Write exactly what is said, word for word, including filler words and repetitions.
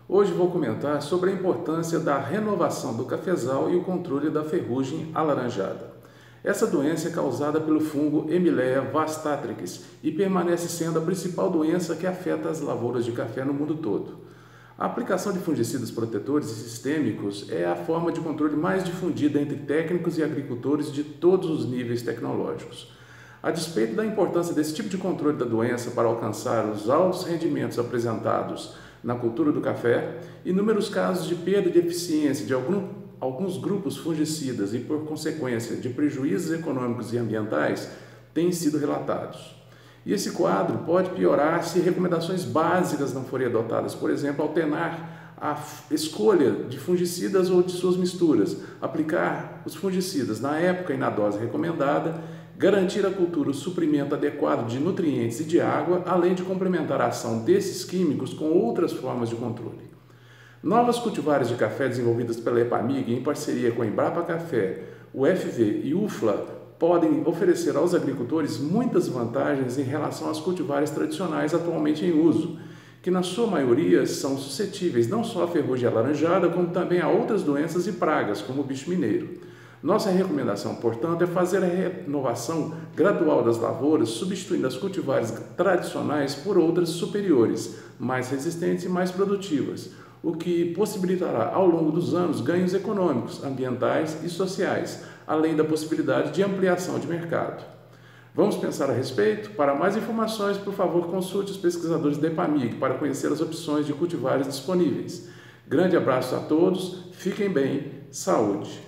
Hoje vou comentar sobre a importância da renovação do cafezal e o controle da ferrugem alaranjada. Essa doença é causada pelo fungo Emileia vastatrix e permanece sendo a principal doença que afeta as lavouras de café no mundo todo. A aplicação de fungicidas protetores e sistêmicos é a forma de controle mais difundida entre técnicos e agricultores de todos os níveis tecnológicos. A despeito da importância desse tipo de controle da doença para alcançar os altos rendimentos apresentados na cultura do café, inúmeros casos de perda de eficiência de algum, alguns grupos fungicidas e, por consequência, de prejuízos econômicos e ambientais têm sido relatados. E esse quadro pode piorar se recomendações básicas não forem adotadas, por exemplo, alternar a escolha de fungicidas ou de suas misturas, aplicar os fungicidas na época e na dose recomendada, garantir à cultura o suprimento adequado de nutrientes e de água, além de complementar a ação desses químicos com outras formas de controle. Novas cultivares de café desenvolvidas pela EPAMIG em parceria com a Embrapa Café, o F V e U F L A podem oferecer aos agricultores muitas vantagens em relação às cultivares tradicionais atualmente em uso, que na sua maioria são suscetíveis não só à ferrugem alaranjada, como também a outras doenças e pragas, como o bicho mineiro. Nossa recomendação, portanto, é fazer a renovação gradual das lavouras, substituindo as cultivares tradicionais por outras superiores, mais resistentes e mais produtivas, o que possibilitará ao longo dos anos ganhos econômicos, ambientais e sociais, além da possibilidade de ampliação de mercado. Vamos pensar a respeito? Para mais informações, por favor, consulte os pesquisadores da EPAMIG para conhecer as opções de cultivares disponíveis. Grande abraço a todos, fiquem bem, saúde!